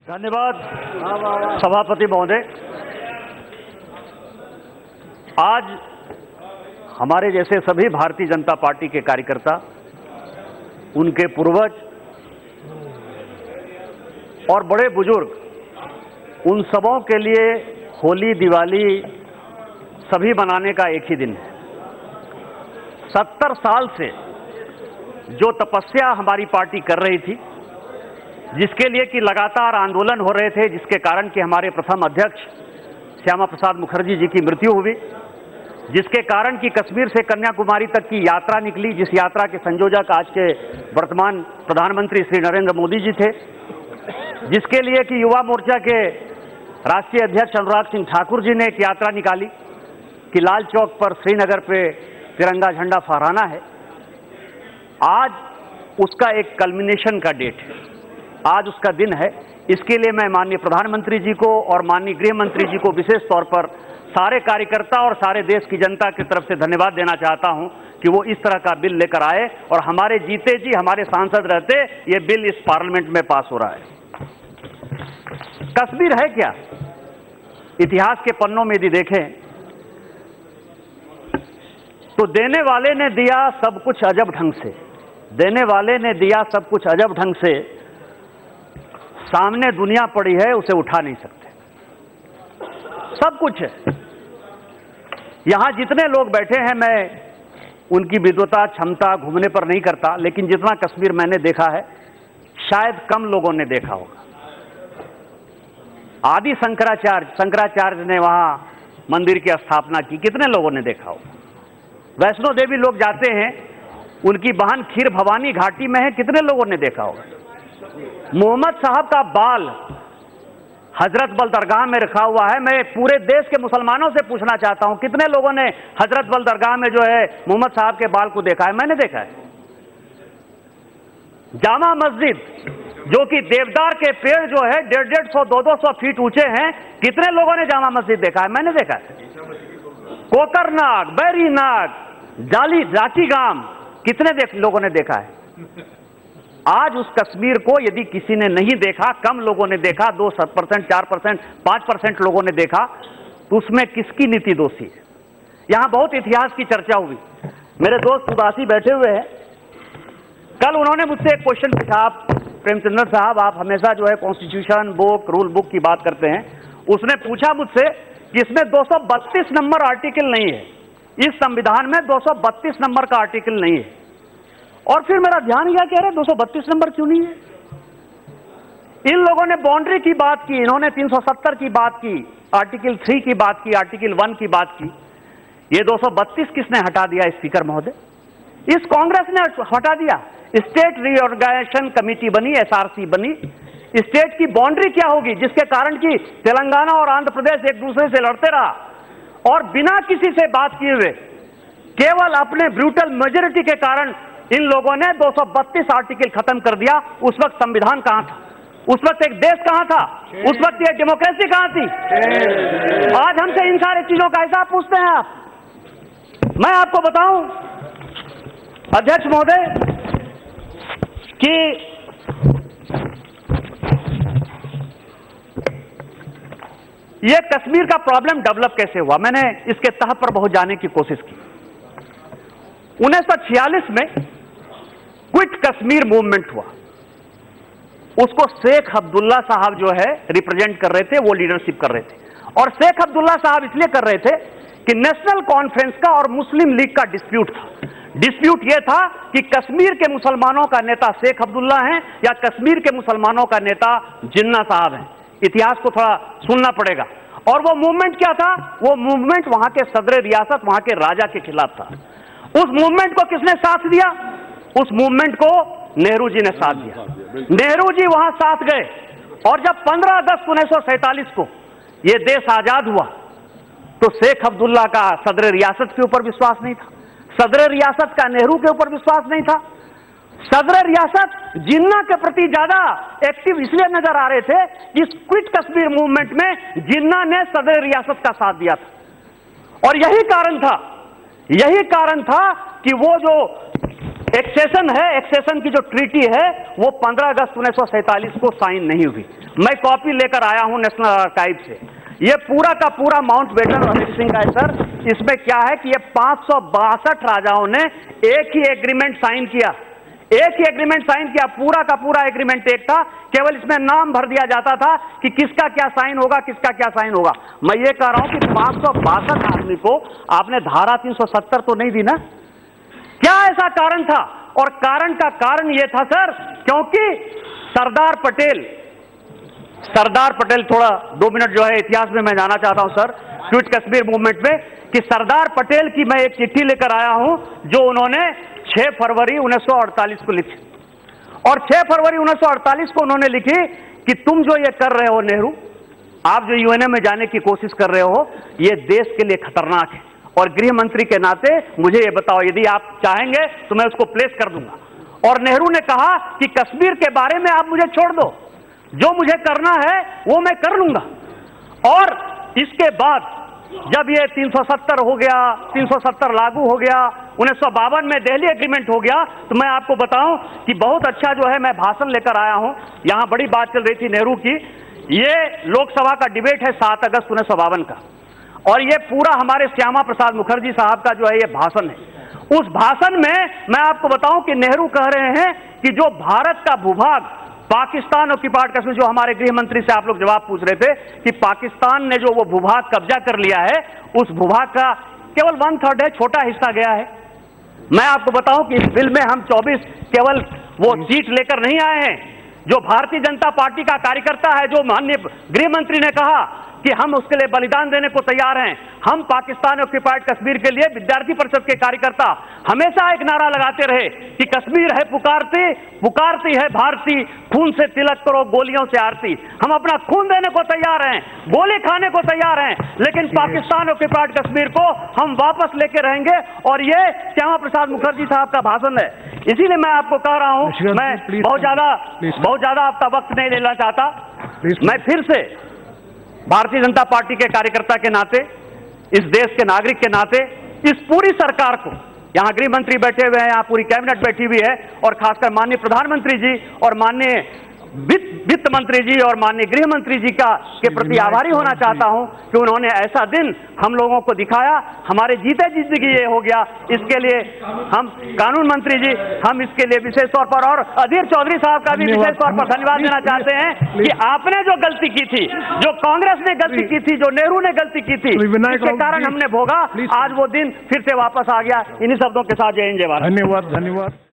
धन्यवाद सभापति महोदय। आज हमारे जैसे सभी भारतीय जनता पार्टी के कार्यकर्ता, उनके पूर्वज और बड़े बुजुर्ग, उन सबों के लिए होली, दिवाली सभी मनाने का एक ही दिन है। 70 साल से जो तपस्या हमारी पार्टी कर रही थी, जिसके लिए कि लगातार आंदोलन हो रहे थे, जिसके कारण कि हमारे प्रथम अध्यक्ष श्यामा प्रसाद मुखर्जी जी की मृत्यु हुई, जिसके कारण कि कश्मीर से कन्याकुमारी तक की यात्रा निकली, जिस यात्रा के संयोजक आज के वर्तमान प्रधानमंत्री श्री नरेंद्र मोदी जी थे, जिसके लिए कि युवा मोर्चा के राष्ट्रीय अध्यक्ष अनुराग सिंह ठाकुर जी ने एक यात्रा निकाली कि लाल चौक पर श्रीनगर पे तिरंगा झंडा फहराना है। आज उसका एक कल्मिनेशन का डेट है, आज उसका दिन है। इसके लिए मैं माननीय प्रधानमंत्री जी को और माननीय गृह मंत्री जी को विशेष तौर पर सारे कार्यकर्ता और सारे देश की जनता की तरफ से धन्यवाद देना चाहता हूं कि वो इस तरह का बिल लेकर आए और हमारे जीते जी हमारे सांसद रहते ये बिल इस पार्लियामेंट में पास हो रहा है। कश्मीर है क्या? इतिहास के पन्नों में यदि देखें तो देने वाले ने दिया सब कुछ अजब ढंग से, देने वाले ने दिया सब कुछ अजब ढंग से, सामने दुनिया पड़ी है उसे उठा नहीं सकते। सब कुछ है। यहां जितने लोग बैठे हैं, मैं उनकी विद्वता क्षमता घूमने पर नहीं करता, लेकिन जितना कश्मीर मैंने देखा है शायद कम लोगों ने देखा होगा। आदि शंकराचार्य ने वहां मंदिर की स्थापना की, कितने लोगों ने देखा होगा। वैष्णो देवी लोग जाते हैं, उनकी बहन खीर भवानी घाटी में है, कितने लोगों ने देखा होगा। मोहम्मद साहब का बाल हजरत बल दरगाह में रखा हुआ है। मैं पूरे देश के मुसलमानों से पूछना चाहता हूं, कितने लोगों ने हजरत बल दरगाह में जो है मोहम्मद साहब के बाल को देखा है? मैंने देखा है। जामा मस्जिद, जो कि देवदार के पेड़ जो है 150-150, 200 फीट ऊंचे हैं, कितने लोगों ने जामा मस्जिद देखा है? मैंने देखा है। कोकरनाग, बैरीनाग, जाचीगाम, कितने लोगों ने देखा है? आज उस कश्मीर को यदि किसी ने नहीं देखा, कम लोगों ने देखा, 2%, 4%, 5% लोगों ने देखा, तो उसमें किसकी नीति दोषी है? यहां बहुत इतिहास की चर्चा हुई। मेरे दोस्त उदासी बैठे हुए हैं, कल उन्होंने मुझसे एक क्वेश्चन पूछा। आप प्रेमचंद्र साहब, आप हमेशा जो है कॉन्स्टिट्यूशन बुक, रूल बुक की बात करते हैं। उसने पूछा मुझसे कि इसमें 232 नंबर आर्टिकल नहीं है, इस संविधान में 232 नंबर का आर्टिकल नहीं है। और फिर मेरा ध्यान गया कि अरे 232 नंबर क्यों नहीं है? इन लोगों ने बाउंड्री की बात की, इन्होंने 370 की बात की, आर्टिकल 3 की बात की, आर्टिकल 1 की बात की। ये 232 किसने हटा दिया स्पीकर महोदय? इस कांग्रेस ने हटा दिया। स्टेट रीऑर्गेनाइजेशन कमेटी बनी, SRC बनी। स्टेट की बाउंड्री क्या होगी जिसके कारण कि तेलंगाना और आंध्र प्रदेश एक दूसरे से लड़ते रहा और बिना किसी से बात किए हुए केवल अपने ब्रूटल मेजोरिटी के कारण इन लोगों ने 232 आर्टिकल खत्म कर दिया। उस वक्त संविधान कहां था? उस वक्त एक देश कहां था? उस वक्त ये डेमोक्रेसी कहां थी? आज हमसे इन सारी चीजों का हिसाब पूछते हैं आप। मैं आपको बताऊं अध्यक्ष महोदय कि ये कश्मीर का प्रॉब्लम डेवलप कैसे हुआ, मैंने इसके तह पर बहुत जाने की कोशिश की। 1946 में क्विट कश्मीर मूवमेंट हुआ। उसको शेख अब्दुल्ला साहब जो है रिप्रेजेंट कर रहे थे, वो लीडरशिप कर रहे थे। और शेख अब्दुल्ला साहब इसलिए कर रहे थे कि नेशनल कॉन्फ्रेंस का और मुस्लिम लीग का डिस्प्यूट था। डिस्प्यूट यह था कि कश्मीर के मुसलमानों का नेता शेख अब्दुल्ला हैं या कश्मीर के मुसलमानों का नेता जिन्ना साहब हैं। इतिहास को थोड़ा सुनना पड़ेगा। और वो मूवमेंट क्या था? वो मूवमेंट वहां के सदर रियासत, वहां के राजा के खिलाफ था। उस मूवमेंट को किसने साथ दिया? उस मूवमेंट को नेहरू जी ने साथ दिया। नेहरू जी वहां साथ गए और जब 15 अगस्त 1947 को यह देश आजाद हुआ तो शेख अब्दुल्ला का सदर रियासत के ऊपर विश्वास नहीं था, सदर रियासत का नेहरू के ऊपर विश्वास नहीं था। सदर रियासत जिन्ना के प्रति ज्यादा एक्टिव इसलिए नजर आ रहे थे कि इस क्विट कश्मीर मूवमेंट में जिन्ना ने सदर रियासत का साथ दिया था। और यही कारण था कि वो जो एक्सेशन की जो ट्रीटी है वो 15 अगस्त 1947 को साइन नहीं हुई। मैं कॉपी लेकर आया हूं नेशनल आर्काइव से। ये पूरा का पूरा माउंटबेटन रणजीत सिंह का है सर। इसमें क्या है कि ये 562 राजाओं ने एक ही एग्रीमेंट साइन किया, पूरा का पूरा एग्रीमेंट एक था, केवल इसमें नाम भर दिया जाता था कि किसका क्या साइन होगा, किसका क्या साइन होगा। मैं ये कह रहा हूं कि 562 आदमी को आपने धारा 370 तो नहीं दी ना? क्या ऐसा कारण था? और कारण यह था सर, क्योंकि सरदार पटेल थोड़ा 2 मिनट जो है इतिहास में मैं जाना चाहता हूं सर, क्विट कश्मीर मूवमेंट में, कि सरदार पटेल की मैं एक चिट्ठी लेकर आया हूं जो उन्होंने 6 फरवरी 1948 को लिखी। और 6 फरवरी 1948 को उन्होंने लिखी कि तुम जो ये कर रहे हो नेहरू, आप जो यूएनए में जाने की कोशिश कर रहे हो, ये देश के लिए खतरनाक है। और गृह मंत्री के नाते मुझे ये बताओ, यदि आप चाहेंगे तो मैं उसको प्लेस कर दूंगा। और नेहरू ने कहा कि कश्मीर के बारे में आप मुझे छोड़ दो, जो मुझे करना है वो मैं कर लूंगा। और इसके बाद जब ये 370 हो गया, 370 लागू हो गया, 1952 में दिल्ली एग्रीमेंट हो गया, तो मैं आपको बताऊं कि बहुत अच्छा जो है मैं भाषण लेकर आया हूं। यहां बड़ी बात चल रही थी नेहरू की। ये लोकसभा का डिबेट है 7 अगस्त 1952 का, और ये पूरा हमारे श्यामा प्रसाद मुखर्जी साहब का जो है ये भाषण है। उस भाषण में मैं आपको बताऊं कि नेहरू कह रहे हैं कि जो भारत का भूभाग पाकिस्तान ऑक्युपाइड कश्मीर, जो हमारे गृह मंत्री से आप लोग जवाब पूछ रहे थे कि पाकिस्तान ने जो वो भूभाग कब्जा कर लिया है, उस भूभाग का केवल 1/3 है, छोटा हिस्सा गया है। मैं आपको बताऊं कि इस बिल में हम 24 केवल वो सीट लेकर नहीं आए हैं। जो भारतीय जनता पार्टी का कार्यकर्ता है, जो माननीय गृह मंत्री ने कहा कि हम उसके लिए बलिदान देने को तैयार हैं, हम पाकिस्तान ऑक्युपाइड कश्मीर के लिए विद्यार्थी परिषद के कार्यकर्ता हमेशा एक नारा लगाते रहे कि कश्मीर है पुकारती है भारती, खून से तिलक करो गोलियों से आरती। हम अपना खून देने को तैयार हैं, गोली खाने को तैयार हैं, लेकिन पाकिस्तान ऑक्युपाइड कश्मीर को हम वापस लेके रहेंगे। और ये श्यामा प्रसाद मुखर्जी साहब का भाषण है। इसीलिए मैं आपको कह रहा हूं, मैं बहुत ज्यादा आपका वक्त नहीं लेना चाहता। मैं फिर से भारतीय जनता पार्टी के कार्यकर्ता के नाते, इस देश के नागरिक के नाते, इस पूरी सरकार को, यहां गृह मंत्री बैठे हुए हैं, यहां पूरी कैबिनेट बैठी हुई है, और खासकर माननीय प्रधानमंत्री जी और माननीय वित्त मंत्री जी और माननीय गृह मंत्री जी के प्रति आभारी होना चाहता हूं कि उन्होंने ऐसा दिन हम लोगों को दिखाया। हमारे जीते जिंदगी ये हो गया, इसके लिए हम कानून मंत्री जी, हम इसके लिए विशेष तौर पर, और अधीर चौधरी साहब का भी विशेष तौर पर धन्यवाद देना चाहते हैं कि आपने जो गलती की थी, जो कांग्रेस ने गलती की थी, जो नेहरू ने गलती की थी, इसके कारण हमने भोगा। आज वो दिन फिर से वापस आ गया। इन्हीं शब्दों के साथ जय हिंद जय भारत। धन्यवाद।